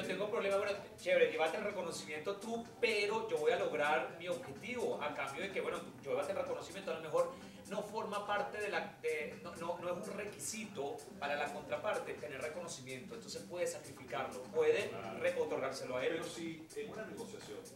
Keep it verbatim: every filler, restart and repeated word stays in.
tengo problema, bueno, chévere, llévate el reconocimiento tú, pero yo voy a lograr mi objetivo a cambio de que, bueno, yo llévate el reconocimiento, a lo mejor no forma parte de la, de, no, no, no es un requisito para la contraparte tener reconocimiento, entonces puede sacrificarlo, puede Claro. otorgárselo a él. Pero si en una negociación